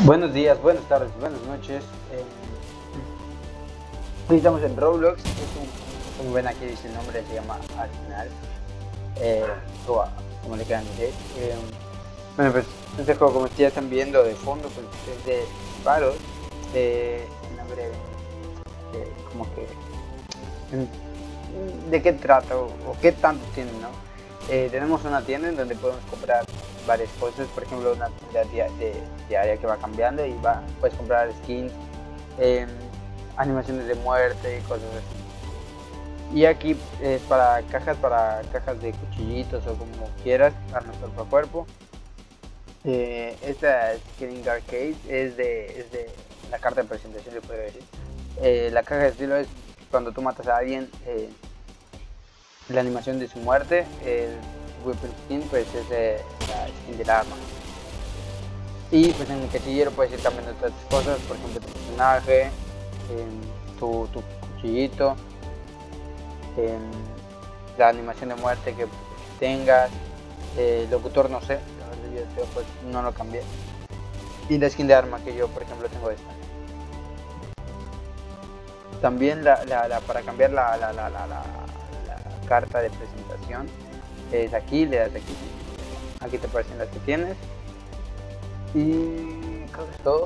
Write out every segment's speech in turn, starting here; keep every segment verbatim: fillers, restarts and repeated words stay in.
Buenos días, buenas tardes, buenas noches. Eh, hoy estamos en Roblox. Es un, como ven aquí dice el nombre, se llama Arsenal. Eh, o como le quieran decir. Eh, bueno, pues este juego, como ya están viendo de fondo, pues es de disparos. Eh, el nombre, eh, como que de qué trata o, o qué tanto tienen, ¿no? Eh, tenemos una tienda en donde podemos comprar varias cosas, por ejemplo una tienda de, diaria que va cambiando y va, puedes comprar skins, eh, animaciones de muerte y cosas así. Y aquí es para cajas, para cajas de cuchillitos o como quieras, armas cuerpo a cuerpo. Eh, esta Skin Guard Case es de, es de la carta de presentación, le podría decir. Eh, la caja de estilo es cuando tú matas a alguien, eh, la animación de su muerte. El weapon skin pues es eh, la skin del arma. Y pues en el casillero puedes ir cambiando otras cosas, por ejemplo tu personaje, eh, tu, tu cuchillito, eh, la animación de muerte que tengas, eh, locutor no sé, yo pues no lo cambié. Y la skin de arma que yo por ejemplo tengo esta. También la, la, la, para cambiar la, la, la, la, la, la carta de presentación es aquí, le das aquí, aquí te aparecen las que tienes y creo que es todo.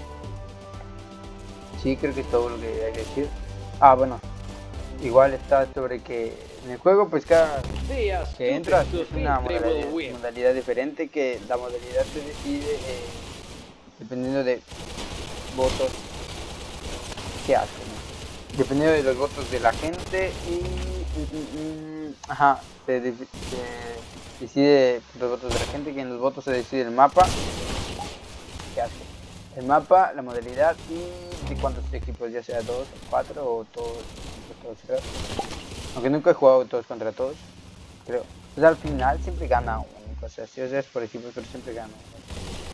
Sí, creo que es todo lo que hay que decir. Ah, bueno, igual está sobre que en el juego pues cada que entras es una modalidad, modalidad diferente, que la modalidad se decide eh, dependiendo de votos que hacen, ¿no? Dependiendo de los votos de la gente y mm, mm, mm, ajá, se, de, se decide los votos de la gente, que en los votos se decide el mapa que hace, el mapa, la modalidad y de cuántos equipos, ya sea dos o cuatro o todos contra todos, creo. Aunque nunca he jugado todos contra todos, creo. Pues al final siempre gana uno, o sea, si es por equipos, pero siempre gana uno.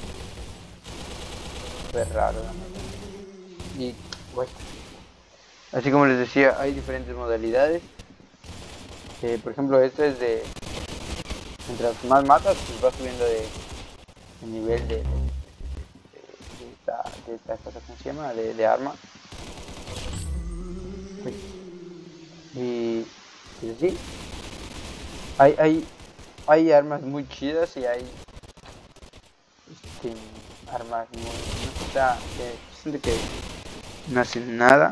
Es raro, ¿no? Y bueno, así como les decía, hay diferentes modalidades. Eh, por ejemplo, esto es de, mientras más matas, pues vas subiendo de, de nivel de, de, de, de, esta, de esta cosa, ¿cómo se llama? De, de arma. Y pues sí, hay, hay, hay armas muy chidas y hay este, armas muy, no sé, que siento que no hacen nada.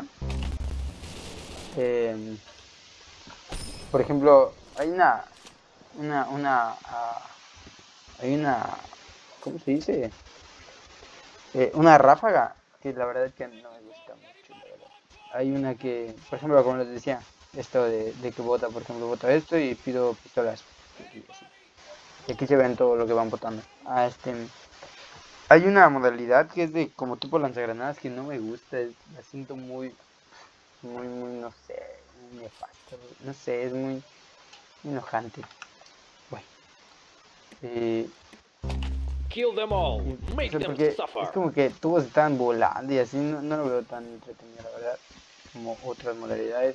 Eh, por ejemplo, hay una, una, una, uh, hay una, ¿cómo se dice? Eh, una ráfaga que la verdad es que no me gusta mucho, la verdad. Hay una que, por ejemplo, como les decía, esto de, de que vota, por ejemplo, vota esto y pido pistolas. Y, y aquí se ven todo lo que van votando. Ah, este, hay una modalidad que es de como tipo lanzagranadas que no me gusta, es, la siento muy, muy, muy, no sé, muy nefasto, no sé, es muy enojante. Bueno, eh, Kill them all. Make o sea, them porque suffer. es como que todos están volando y así, no, no lo veo tan entretenido, la verdad, como otras modalidades.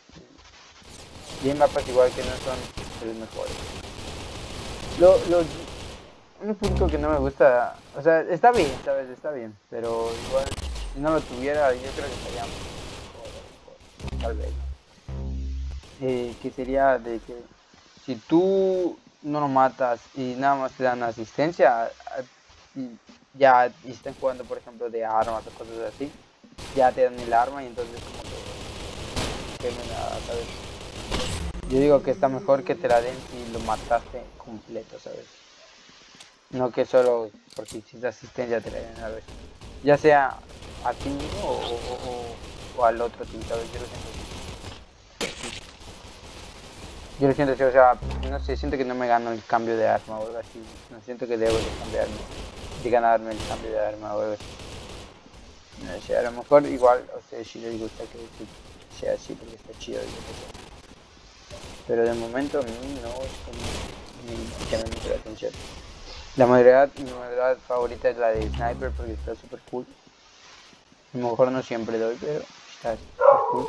Y hay mapas igual que no son los mejores. Lo, lo, un punto que no me gusta, o sea, está bien, sabes, está bien, pero igual si no lo tuviera yo creo que estaría mejor, tal vez. Eh, que sería de que si tú no lo matas y nada más te dan asistencia, y ya y están jugando por ejemplo de armas o cosas así, ya te dan el arma y entonces como que, que me da, ¿sabes? Yo digo que está mejor que te la den si lo mataste completo, ¿sabes? No que solo porque hiciste asistencia te la den a veces. Ya sea a ti mismo o, o, o, o al otro team, ¿sabes? Yo lo siento así. Yo lo siento así, o sea, no sé, siento que no me gano el cambio de arma o algo así. No siento que debo de cambiarme, de ganarme el cambio de arma o algo así. No sé, a lo mejor igual, o sea, si les gusta que, que sea así porque está chido. Pero de momento a mí no es como me llama mucho la atención. La modalidad, mi modalidad favorita es la de sniper porque está super cool. A lo mejor no siempre doy, pero está super cool.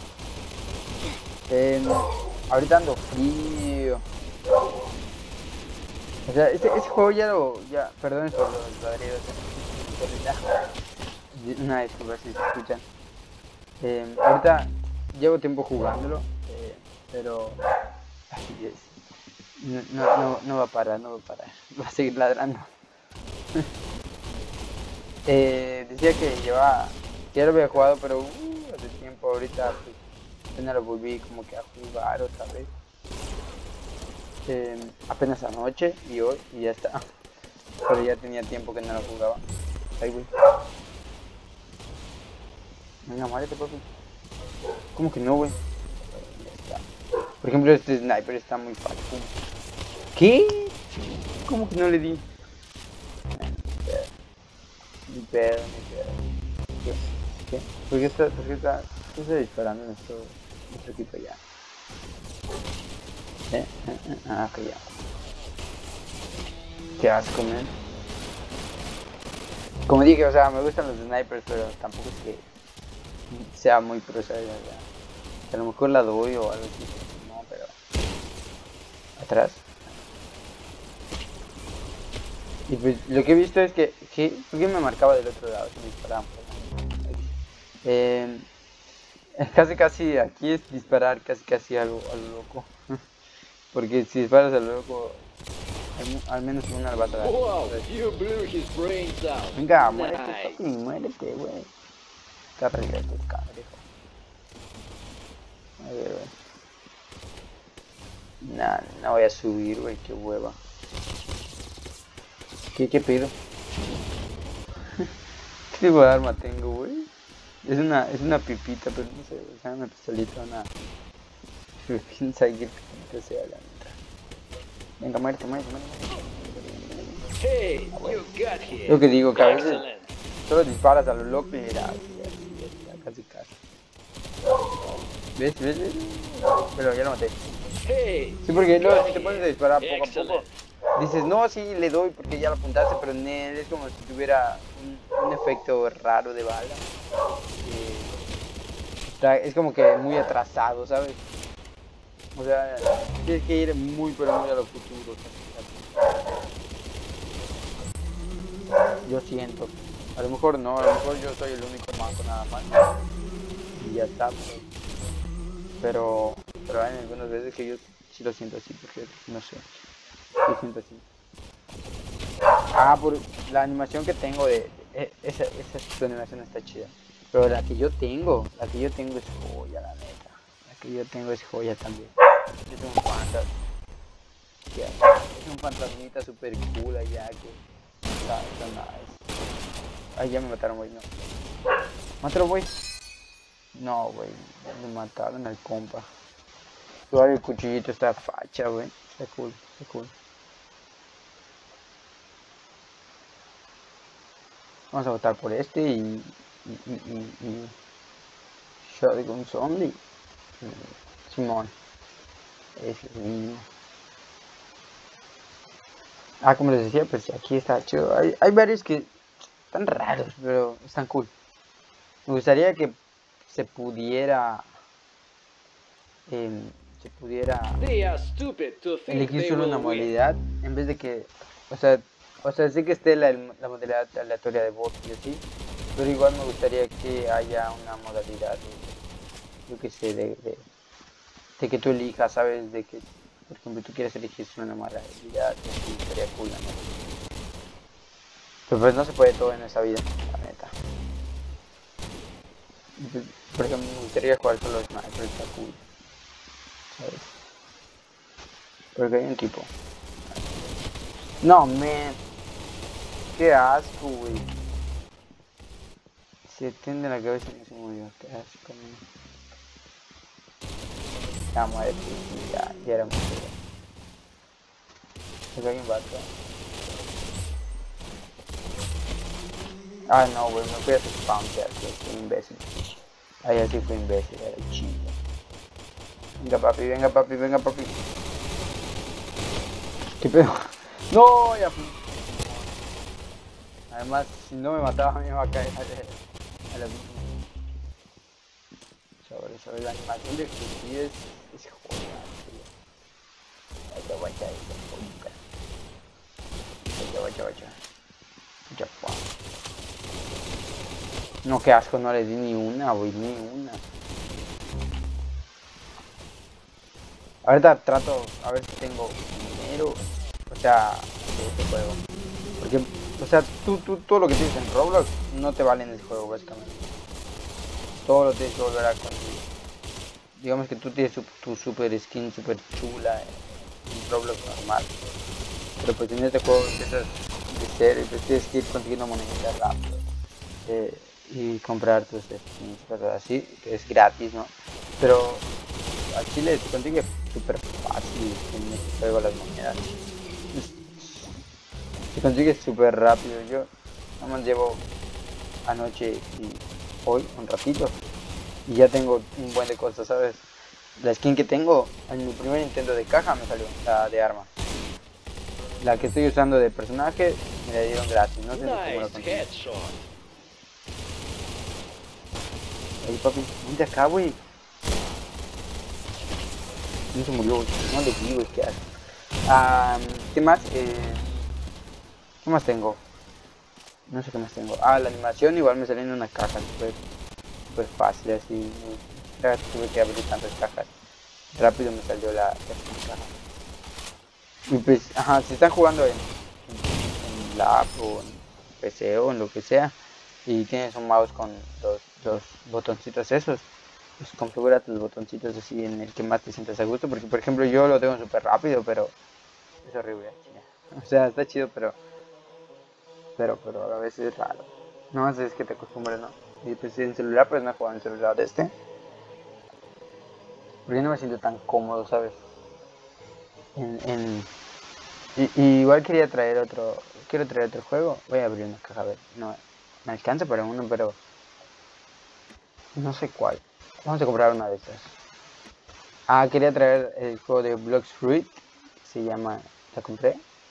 Eh, ahorita ando frío. O sea, ese, ese juego ya lo, ya, perdón por los ladridos. Una disculpa si se escuchan. Eh, ahorita llevo tiempo jugándolo, eh, pero ay, es, no, no, no, no va a parar, no va a parar, va a seguir ladrando. eh, decía que lleva, que ya lo había jugado, pero uh, hace tiempo. Ahorita pues apenas lo volví como que a jugar otra vez. Eh, apenas anoche y hoy y ya está. Pero ya tenía tiempo que no lo jugaba. Ay, güey. Venga, muérete, papi. ¿Cómo que no, güey? Ya está. Por ejemplo, este sniper está muy fácil. ¿Qué? ¿Cómo que no le di? Ni pedo, ni pedo. ¿Qué? ¿Qué? ¿Por qué está, por qué está, por qué está disparando en esto, nuestro equipo ya? ¿Eh? ¿Eh? ¿Eh? Ah, ok, ya. Qué asco, man. Como dije, o sea, me gustan los snipers, pero tampoco es que sea muy pro, ¿sabes? A lo mejor la doy o algo así. No, pero... Atrás. Y pues lo que he visto es que... ¿Qué? ¿Por qué me marcaba del otro lado? Si me disparaban. Eh, casi casi aquí es disparar casi casi algo a lo loco. Porque si disparas a lo loco... Al, al menos una vas a dar. Wow, you blew his brains out. Venga, muérete, Nice. papi, muérete, güey. Carrera, cangrejo. A ver, güey. Nah, no voy a subir, güey, qué hueva. ¿Qué, qué pido? ¿Qué tipo de arma tengo, güey? Es una, es una pipita, pero no sé, o sea, una pistolita, una... Quién sabe qué pipita sea, la neta. Venga, muérete, muérete, muérete. Hey, you got here. Lo que digo, que a veces Excellent. solo disparas a lo loco y ya, ya, ya, ya, casi casi. ¿Ves? ¿Ves? ¿Ves? Pero ya lo maté. Hey, Sí, porque you luego got si te pones a here. disparar poco a poco, Excellent. dices, no, sí, le doy porque ya lo apuntaste, pero en él es como si tuviera un, un efecto raro de bala. Eh, está- es como que muy atrasado, ¿sabes? O sea, tienes que ir muy, pero muy a lo futuro. Yo siento. A lo mejor no, a lo mejor yo soy el único manco nada más. Y ya está. Pues. Pero, pero hay algunas veces que yo sí lo siento así, porque no sé. Yo siento así. Ah, por la animación que tengo de... de esa, esa animación está chida. Pero la que yo tengo, la que yo tengo es joya, la neta. La que yo tengo es joya también. Es un fantasma. Es un fantasmita super cool allá que... Está, está nice. Ay, ya me mataron, güey, no. Mátalo, güey. No, güey, me mataron al compa. Igual el cuchillito está facha, güey. Está cool, está cool. Vamos a votar por este y... y... y... y... y Shotgun Zombie. Simón. Es el mismo. Ah, como les decía, pues aquí está chido. Hay, hay varios que están raros, pero están cool. Me gustaría que se pudiera... Eh, se pudiera... They are stupid to think elegir they solo will una win. modalidad en vez de que, o sea, o sea, sé que esté la, la modalidad aleatoria de bot y así, pero igual me gustaría que haya una modalidad de, yo que sé, de, de, de que tú elijas, sabes, de que, por ejemplo, tú quieres elegir solo una modalidad, y estaría cool, la neta. Pero pues no se puede todo en esa vida, la neta. Por ejemplo, me gustaría jugar solo Sniper, está cool, ¿sabes? Porque hay un tipo. No, man. Qué asco, güey. Se tiende la cabeza y no se murió. Qué asco, man. Ya muere, pues, ya, ya era mucho. Acá hay un vato. Ah, no, güey, me fui a hacer spam, ya, fui imbécil. Ay, así fue imbécil, era chido. Venga, papi, venga, papi, venga, papi. ¿Qué pedo? No, ya fui. Además, si no me mataba, me iba a caer a la, a la misma. Sobre, sobre la animación de Fuji es, es joya, tío. Vaya, vaya, vaya, vaya, vaya, vaya, vaya, vaya, No, qué asco, no le di ni una, güey, ni una. Ahorita trato a ver si tengo dinero, o sea, de este juego. Porque, o sea, tú, tú, todo lo que tienes en Roblox no te vale en el juego, básicamente. Todo lo tienes que volver a conseguir. Digamos que tú tienes tu, tu super skin super chula en Roblox normal. Pero pues en este juego empiezas de cero y pues tienes que ir consiguiendo moneditas rápido. Eh, y comprar tus skins, cosas así, que es gratis, ¿no? Pero a Chile se consigue súper fácil en este juego las monedas. Se consigue súper rápido. Yo nada más llevo anoche y hoy un ratito y ya tengo un buen de cosas, ¿sabes? La skin que tengo en mi primer intento de caja me salió, la de arma. La que estoy usando de personaje me la dieron gratis, no sé cómo lo Nice conseguí. headshot. Ahí papi, vente acá, güey. No se murió, güey. No le di, güey, qué hace. Ah, ¿qué más? Eh, ¿Qué más tengo? No sé qué más tengo. Ah, la animación igual me salió en una caja, súper super fácil, así. Ya tuve que abrir tantas cajas. Rápido me salió la, la caja. Y pues, ajá, si están jugando en, en, en la app o en P C o en lo que sea, y tienes un mouse con los, los botoncitos esos, pues configura tus botoncitos así en el que más te sientas a gusto, porque por ejemplo yo lo tengo súper rápido, pero es horrible. O sea, está chido, pero pero pero a la vez es raro. No sé, es que te acostumbres, ¿no? Y pues en celular, pues no he jugado en celular de este, porque no me siento tan cómodo, ¿sabes? En, en... Y, y igual quería traer otro, quiero traer otro juego, voy a abrir una caja, a ver, no, me alcanza para uno, pero no sé cuál. Vamos a comprar una de estas. Ah, quería traer el juego de Blox Fruit. Se llama... ¿La compré?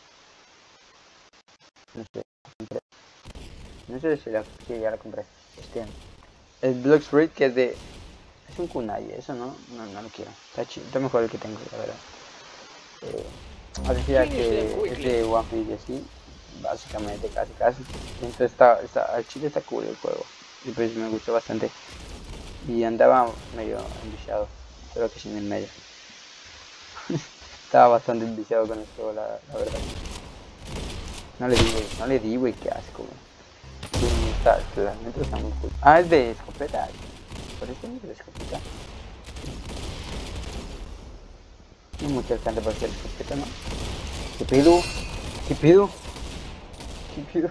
No sé, la compré. No sé si la... Sí, ya la compré. Este... El Blox Fruit, que es de... Es un kunai, eso no, no, no lo quiero. Está chido, está mejor el que tengo, la verdad. Eh, decía que es de One Piece y así. Básicamente, casi, casi. Entonces está, está... Al chile está cool el juego. Y pues me gustó bastante. Y andaba medio enviciado. Creo que sin el medio. Estaba bastante enviciado con el juego, la, la verdad. No le di, güey. No le di, güey. Qué asco, güey. Sí, está, las metros están muy cool. Ah, es de escopeta. Por eso es de escopeta. No mucha alcance para hacer escopeta, ¿no? ¿Qué pedo? ¿Qué pedo? ¿Qué pedo?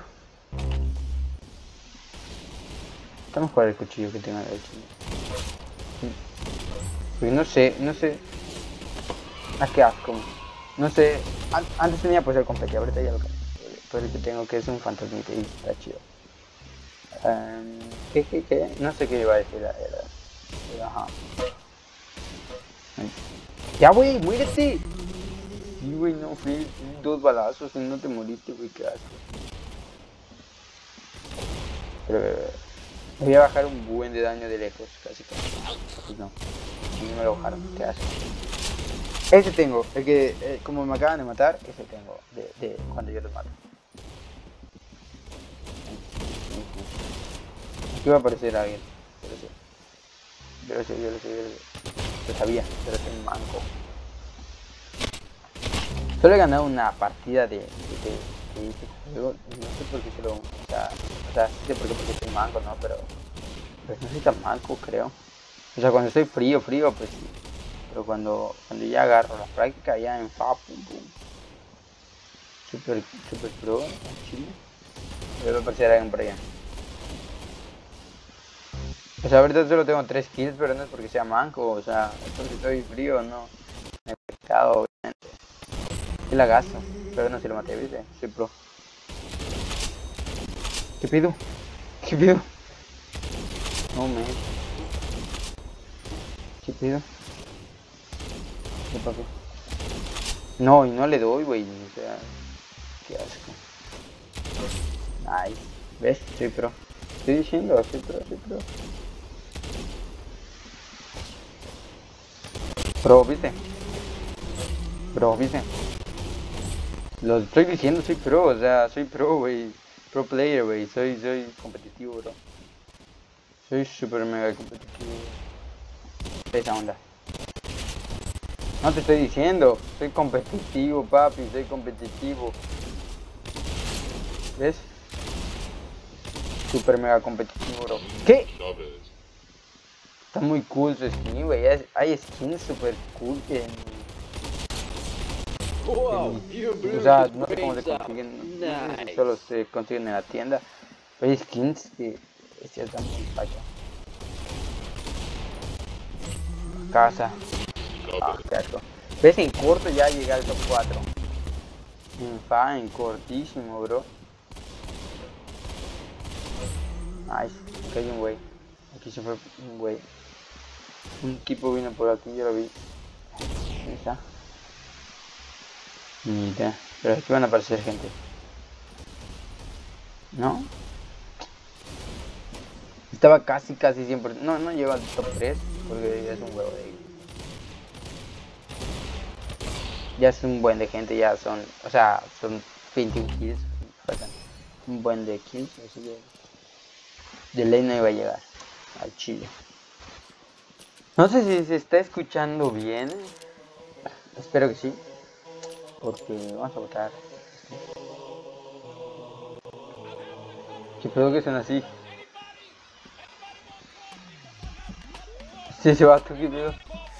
Vamos a jugar el cuchillo que tengo de chile. Pues no sé, no sé. Ah, qué asco. No sé. An antes tenía pues el competi, ahorita ya lo cambié. Pero el que tengo que es un fantasmita y está chido. Um, ¿Qué, qué, qué? No sé qué iba a decir la verdad. Pero ajá. Ya, güey, muérete. Sí, güey, no, fui dos balazos y no te moriste, güey, qué asco. Pero voy a bajar un buen de daño de lejos, casi casi. Pues no, no me lo bajaron, qué asco. Ese tengo, el que, eh, como me acaban de matar, ese tengo, de, de cuando yo los mato. Aquí va a aparecer alguien, yo lo sé. Yo lo sé, yo lo sé, yo lo sé. Lo sabía, pero soy un manco. Solo he ganado una partida de, de, de, de este juego, y no sé por qué solo, o sea, o sea, sí sé por qué, porque soy manco, ¿no? Pero, pues no soy tan manco, creo. O sea, cuando estoy frío, frío, pues sí. Pero cuando, cuando ya agarro la práctica, ya en fa, pum, pum. Super, super pro, chile. Debe aparecer alguien por allá. O sea, ahorita solo tengo tres kills, pero no es porque sea manco, o sea, es porque estoy frío, no. Me he pescado, obviamente. Sí la gasto, pero no si lo maté, ¿viste? Soy pro. ¿Qué pido? ¿Qué pido? No, me. ¿Qué pido? ¿Qué pasó? No, y no le doy, güey. O sea, qué asco. Nice. ¿Ves? Soy pro. Estoy diciendo, soy pro, soy pro. Pro, ¿viste? Pro, ¿viste? Lo estoy diciendo, soy pro, o sea, soy pro, güey. Pro player, güey. Soy, soy competitivo, bro. Soy super mega competitivo. Esa onda. No te estoy diciendo, soy competitivo, papi, soy competitivo. ¿Ves? Super mega competitivo, bro. ¿Qué? Está muy cool su skin, güey. Hay skins super cool en... Wow, you en... blew O sea, his no sé cómo se brains out. consiguen. No sé si Nice. solo se consiguen en la tienda. Pero hay skins que... Este está muy facha. Casa. Ah, qué asco. ¿Ves? En corto ya llegué al top cuatro. En fa, en cortísimo, bro. Nice. Aquí hay un güey. Aquí se fue un güey. Un equipo vino por aquí, yo lo vi. Ahí está. Mira. Pero aquí van a aparecer gente. ¿No? Estaba casi, casi cien por ciento. No, no llegó al top tres. Porque ya es un huevo de... Ya es un buen de gente, ya son... O sea, son veintiún kills. Faltan un buen de kills. Así que... De ley no iba a llegar al chile. No sé si se está escuchando bien. Espero que sí. Porque vamos a votar. ¿Qué pedo que son así? Sí, ese vato, ¿qué pedo?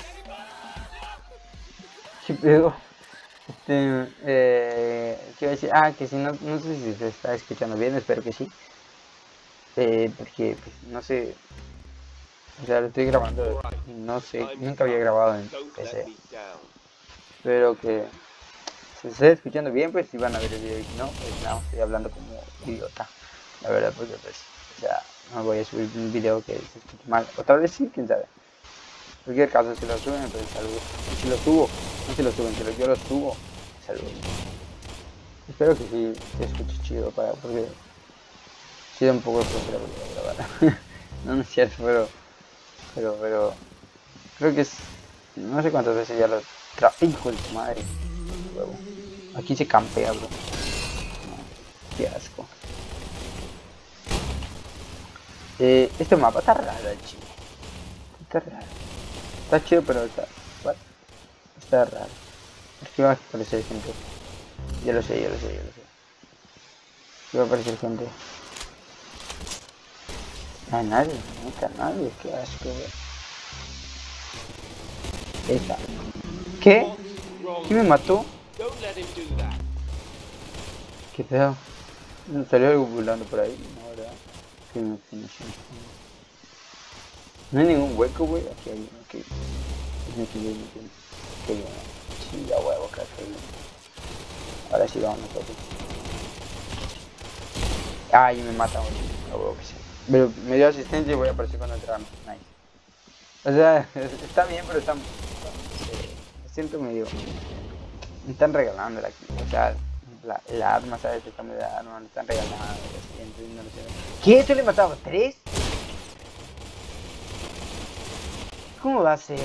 ¿Qué pedo? Este, eh, ¿qué iba a decir? Ah, que si no, no sé si se está escuchando bien, espero que sí. Eh, porque, pues, no sé. O sea, lo estoy grabando, no sé, nunca había grabado en P C. Espero que se esté escuchando bien, pues si van a ver el video, y si no, pues nada, estoy hablando como idiota. La verdad, porque pues, o sea, no voy a subir un video que se escuche mal. O tal vez sí, quién sabe. En cualquier caso, si lo suben, pues saludos. Si lo subo, no si lo suben, si lo, yo lo subo, saludos. Espero que sí se escuche chido, para, porque sí da un poco de flojera grabar. No, no es cierto, pero, pero, pero, creo que es, no sé cuántas veces ya lo traje, hijo de tu madre, huevo. Aquí se campea, bro. No, qué asco. Eh, este mapa está raro, el chile. Está raro. Está chido, pero está, what? Está raro. Aquí va a aparecer gente. Yo lo sé, yo lo sé, yo lo sé. Aquí va a aparecer gente. No hay nadie, no está nadie, qué asco, güey. Esta. ¿Qué? ¿Quién me mató? Don't let him do that. ¿Qué pedo? ¿No salió algo volando por ahí? No, ¿verdad? Que me finish. No hay ningún hueco, güey. Aquí hay uno que... Aquí hay uno que... hay uno. Sí, ya huevo, acá hay uno. Ahora sí vamos nosotros. Ay, me mata, güey. A huevo que sí. Pero me dio asistencia y voy a aparecer cuando entramos. Nice. O sea, está bien, pero está... Eh, siento medio... Me están regalando aquí. O sea, la, la arma, ¿sabes? Está medio de arma, me están regalando. Siento, no lo sé. ¿Qué? ¿Eso le mataba? ¿Tres? ¿Cómo va a ser?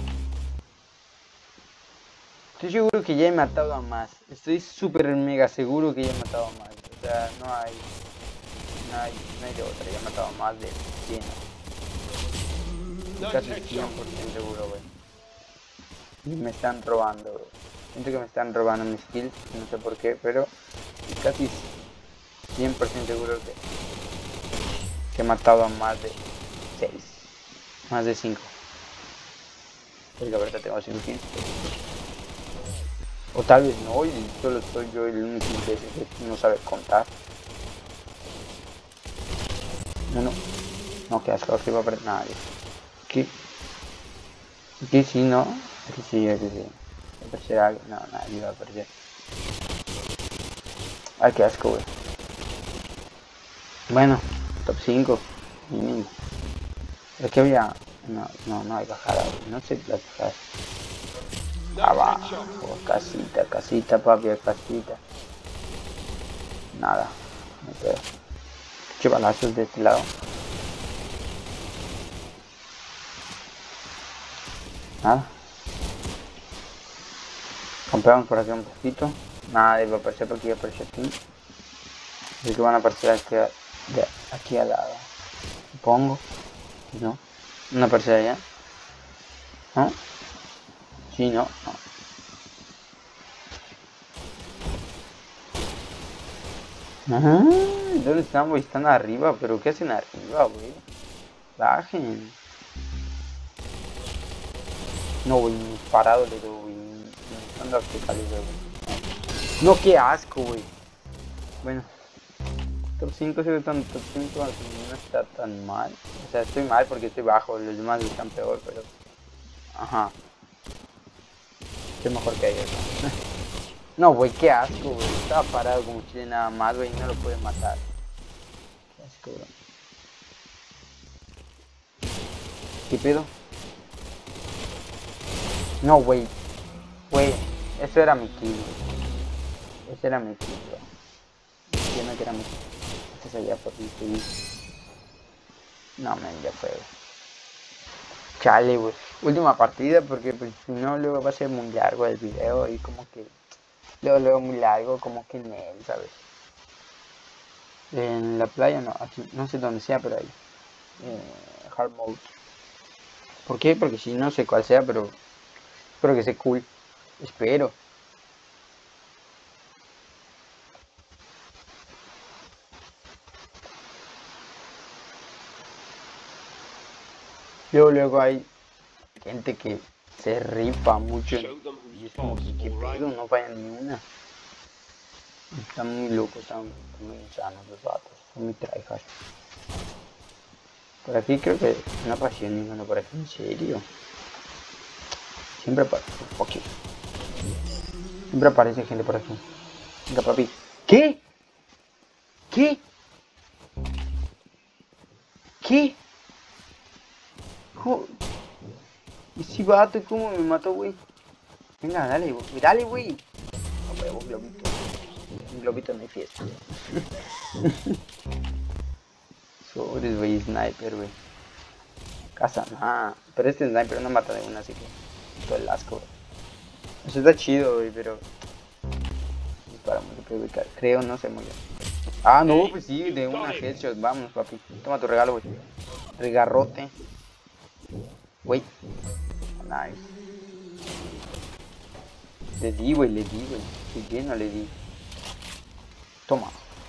Estoy seguro que ya he matado a más. Estoy súper mega seguro que ya he matado a más. O sea, no hay... No hay, no hay de otra. Ya he matado a más de cien. Casi cien por ciento seguro, güey. Y me están robando, güey. Siento que me están robando mis kills. No sé por qué, pero... Casi cien por ciento seguro que... Que he matado a más de seis. Más de cinco. Pues la verdad tengo cinco kills. O tal vez no, y solo soy yo el único imbécil que no sabe contar. No, no. No, que asco, que va a aparecer nadie. ¿Qué? ¿Qué sí, no? Aquí sí, aquí sí. ¿Va a aparecer algo? No, nadie va a aparecer. Ay, qué asco, güey. Bueno, top cinco. Mínimo. Es que había... No, no, no hay bajada, güey. No sé las bajadas. Abajo, casita, casita, papi, casita. Nada, no puedo. Qué balazos de este lado. Nada. Compramos por aquí un poquito. Nada, iba a aparecer por aquí, iba a aparecer aquí. Así que van a aparecer aquí, de aquí al lado. Supongo. No. ¿No aparece allá? ¿No? Sí, no. No. Ajá. ¿Dónde están, güey? Están arriba, pero ¿qué hacen arriba, güey? Bajen. No, güey, parado le doy, güey. Están verticales, güey. No, qué asco, güey. Bueno. Top cinco, si están top cinco, no está tan mal. O sea, estoy mal porque estoy bajo, los demás están peor, pero... Ajá. Estoy mejor que ellos. No, güey, qué asco, güey. Estaba parado como chile nada más, güey, y no lo pude matar. Qué asco, güey. ¿Qué pedo? No, güey. Güey, eso era mi kill, güey. Ese era mi kill, güey. Entiendo que era mi kill. Este es allá por mi kill. No, men, ya fue, güey. Chale, güey. Última partida porque pues, si no luego va a ser muy largo el video y como que... Luego, luego muy largo, como que en él, ¿sabes? En la playa no, aquí, no sé dónde sea, pero ahí. Eh, hard mode. ¿Por qué? Porque si no sé cuál sea, pero... Espero que sea cool. Espero. Luego, luego hay gente que se rifa mucho y es como que qué pedo, no fallan ni una. Están muy locos, están muy insanos los vatos, son muy tryhard. Por aquí creo que no apareció ninguno por aquí, en serio. Siempre aparece, okay. Siempre aparece gente por aquí. Venga, papi. ¿Qué? ¿Qué? ¿Qué? ¿Cómo? Ese vato, ¿cómo me mató, güey? Venga, dale, güey. Dale, güey. No huevo, globito. Un globito no hay fiesta. Sobres, güey, sniper, güey. Casa, nada. Pero este sniper no mata de una, así que... Todo el asco, güey. Eso está chido, güey, pero... Dispara muy rápido, güey. Creo, no sé muy bien. Ah, no, pues sí, de una headshot. Vamos, papi. Toma tu regalo, güey. Regarrote. Güey. Nice. Le di, güey, le di, güey. Qué bien no le di. Toma.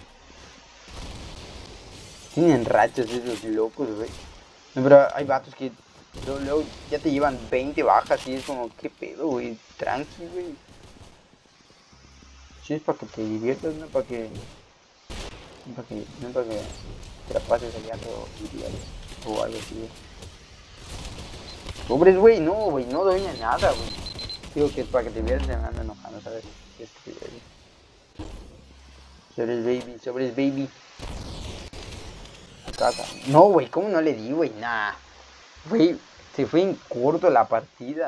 Tienen rachas esos locos, güey. No, pero hay vatos que luego, luego ya te llevan veinte bajas y es como, ¿qué pedo, güey? Tranqui, güey. Sí, es para que te diviertas, no para que... No para que, no para que te la pases allá todo día o algo así, güey. Pobres, güey, no, güey, no doy nada, güey. Digo que es para que te diviertas, me ando enojando, ¿sabes? Es que, sobres, baby, sobres, baby. Casa. No, güey, ¿cómo no le di, güey? Nah. Güey, se fue en corto la partida.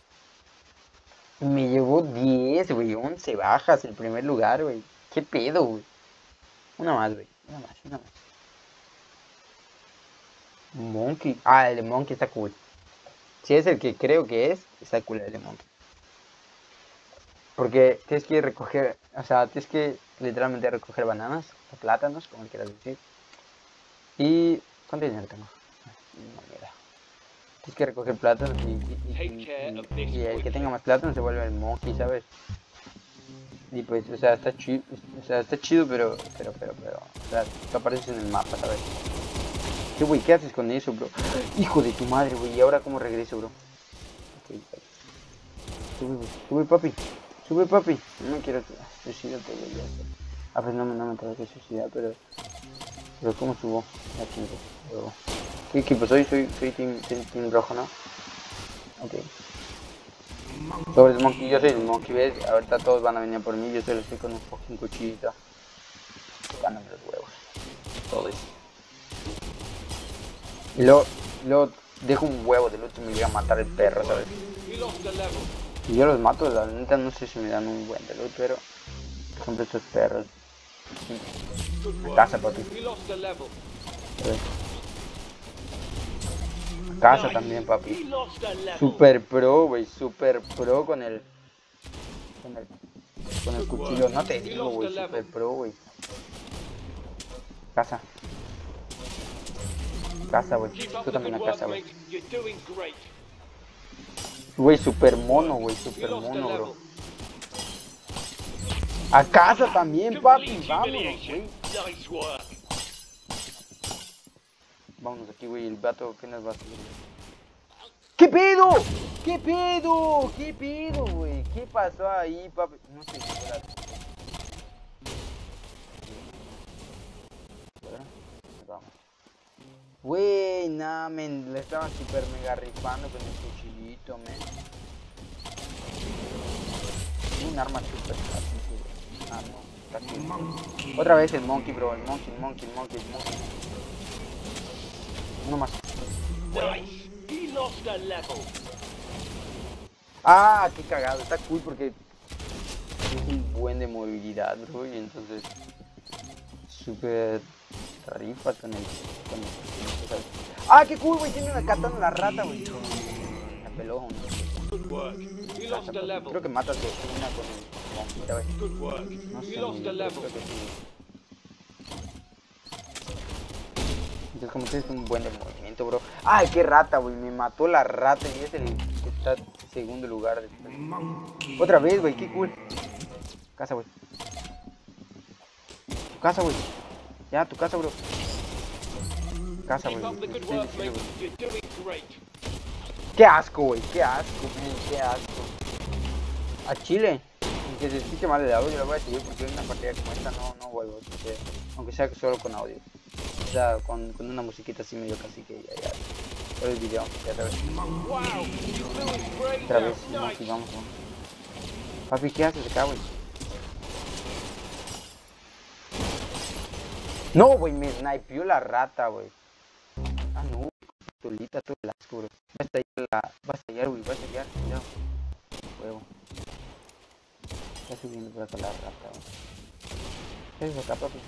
Me llevó diez, güey, once bajas el primer lugar, güey. ¿Qué pedo, güey? Una más, güey. Una más, una más. Monkey. Ah, el de Monkey está cool. Si es el que creo que es, está cool el de Monkey. Porque tienes que recoger, o sea, tienes que literalmente recoger bananas o plátanos, como quieras decir. Y... ¿Cuánto dinero tengo? No, mira. Tienes que recoger plátanos y, y, y, y, y el que tenga más plátanos se vuelve el Monkey, ¿sabes? Y pues, o sea, está chido, o sea, está chido, pero, pero, pero, pero, o sea, tú apareces en el mapa, ¿sabes? ¿Qué, güey? ¿Qué haces con eso, bro? Hijo de tu madre, güey, ¿y ahora cómo regreso, bro? Okay, sube, güey, sube, papi, sube, papi. No quiero suicidarte, güey, ya sé. Ah, pues no, no me tengo que suicidar, pero, pero ¿cómo subo? Ya chingo, pero... ¿Qué equipo soy? Soy, soy team, team, team rojo, ¿no? Ok. Sobre el Monkey, yo soy el Monkey, ¿ves? Ahorita todos van a venir por mí, yo solo estoy con un fucking cuchillito. Tocándome los huevos. Todo eso. Y luego, luego dejo un huevo del otro y me llega a matar el perro, ¿sabes? Y yo los mato, la neta no sé si me dan un buen de loot, pero... Por ejemplo estos perros. Me casa, papi. ¿Sabes? Casa también, papi. Super pro, güey, super pro con el, con el con el cuchillo. No te digo, güey, super pro, güey. Casa. Casa, güey. Keep up Tú the también good a casa, work, güey. mate. You're doing great. Güey, super mono, güey. You Super lost a mono, bro. level. A casa también, papi. Complete Vámonos, humiliation. güey. Nice work. Vámonos aquí, güey. El vato que nos va a seguir. ¿Qué pedo? ¿Qué pedo? ¿Qué pedo, güey? ¿Qué pasó ahí, papi? No sé qué era. Vamos. Güey, nah, men. Le estaba super mega rifando con el cuchillito, men. Un arma super fácil, güey. Ah, no. Está aquí. Otra vez el monkey, bro. El monkey, el monkey, el monkey, el monkey. Uno más. Nice. He lost a level. Ah, qué cagado. Está cool porque es un buen de movilidad, bro. Y entonces súper rifas con el, con el, ¿sabes? Ah, qué cool, güey. Tiene una katana la rata, güey. La peló, ¿no? Good work. You lost a level. Creo que matas de una con el monkey, ya ves. Good work. No sé, You lost a pero level. creo que sí. Entonces como tienes un buen de movimiento, bro. Ay, qué rata, güey. Me mató la rata y es el que está en segundo lugar después. Otra vez, güey. Qué cool. Casa, güey. Tu casa, güey. Ya, tu casa, bro. Casa, güey. Keep up the Te good estoy work, diciendo, mate. güey. You're doing great. Qué asco, güey. Qué asco, man. Qué asco. A Chile. Aunque se escuche mal el audio, yo lo voy a seguir porque en una partida como esta no, no vuelvo. Porque, aunque sea solo con audio. O sea, con, con una musiquita así medio casi que ya, ya. Todo el video, ya otra vez. Wow. You're doing great Otra now. vez, no, Nice. aquí vamos, vamos. Papi, ¿qué haces acá, güey? No, güey, me snipeó la rata, güey. Ah, no, tolita, todo el asco, bro. Va a estallar la... Va a estallar, güey, va a estallar, cuidado. Huevo. Está subiendo por acá la rata, güey. ¿Qué es acá, papi?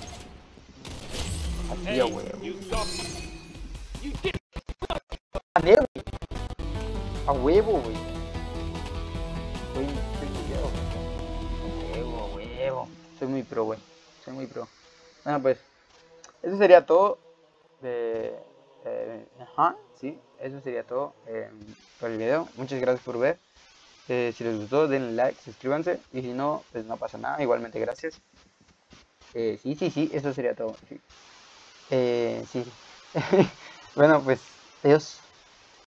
Así, Hey, a huevo. you got. You did. ¡Gané, güey! A huevo, güey. Güey, estoy cuidado, güey. A huevo, a huevo. Soy muy pro, güey. Soy muy pro. Bueno, pues, eso sería todo. De, eh, ajá, sí, eso sería todo eh, por el video. Muchas gracias por ver. Eh, si les gustó, denle like, suscríbanse. Y si no, pues no pasa nada. Igualmente, gracias. Eh, sí, sí, sí, eso sería todo. Sí, eh, sí. Bueno, pues, adiós.